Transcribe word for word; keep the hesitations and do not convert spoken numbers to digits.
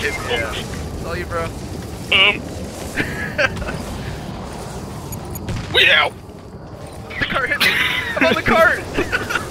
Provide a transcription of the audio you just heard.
hit me. Yeah. It's all you, bro. Um. We out. The cart hit me. I'm on the cart.